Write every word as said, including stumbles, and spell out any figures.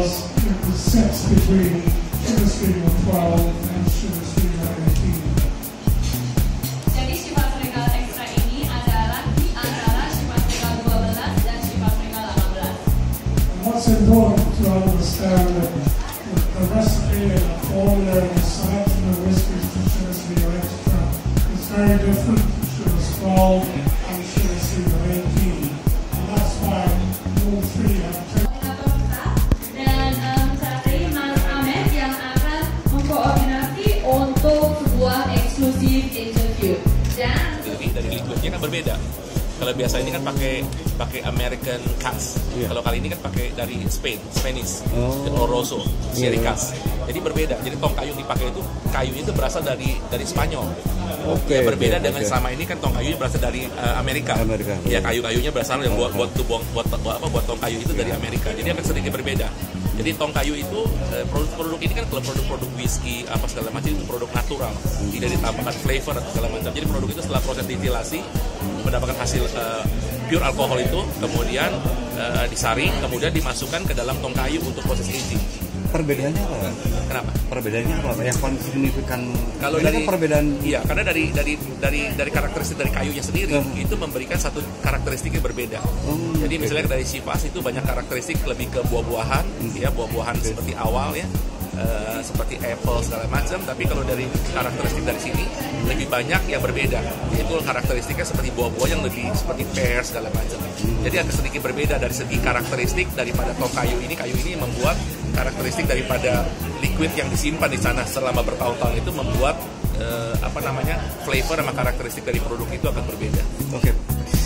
was it was sets between sugar sweetener twelve and sugar sweetener eighteen. Jadi Chivas Regal Extra ini adalah di antara Chivas Regal dua belas dan Chivas Regal delapan belas. And what's important to understand that the recipe and the formula and the selection of whiskies to sugar sweetener extra is very different to sugar twelve and sugar sweetener eighteen. And that's why all three have Dan um, saat ini Mas Ahmed yang akan mengkoordinasi untuk sebuah eksklusif interview. Dan dari liquidnya kan berbeda. Kalau biasa ini kan pakai pakai American cask. Yeah. Kalau kali ini kan pakai dari Spain, Spanish, oh. dan Oloroso, Sherry yeah. cask. Jadi berbeda. Jadi tong kayu yang dipakai itu kayu itu berasal dari dari Spanyol. Oke. Okay, ya, berbeda okay, dengan okay. selama ini kan tong kayu berasal dari uh, Amerika. Amerika. Ya kayu-kayunya berasal yang buat buat buat buat, buat apa buat tong kayu itu yeah. dari Amerika. Jadi akan sedikit berbeda. Jadi tong kayu itu produk-produk ini kan kalau produk-produk whisky apa segala macam itu produk natural, tidak ditambahkan flavor atau segala macam. Jadi produk itu setelah proses distilasi mendapatkan hasil uh, pure alkohol itu, kemudian uh, disaring, kemudian dimasukkan ke dalam tong kayu untuk proses aging. Perbedaannya apa? Kenapa? Perbedaannya apa? Yang paling signifikan? Kalau dari kan perbedaan, iya, karena dari dari dari dari karakteristik dari kayunya sendiri uh. itu memberikan satu karakteristik yang berbeda. Um, Jadi misalnya okay. dari Chivas itu banyak karakteristik lebih ke buah-buahan, hmm. ya buah-buahan okay. seperti awal ya, uh, seperti apple segala macam. Tapi kalau dari karakteristik dari sini lebih banyak yang berbeda. Yaitu karakteristiknya seperti buah-buah yang lebih seperti pear segala macam. Hmm. Jadi agak sedikit berbeda dari segi karakteristik daripada tong kayu ini. Kayu ini membuat karakteristik daripada liquid yang disimpan di sana selama bertahun-tahun itu membuat uh, apa namanya flavor sama karakteristik dari produk itu akan berbeda. Oke. Okay.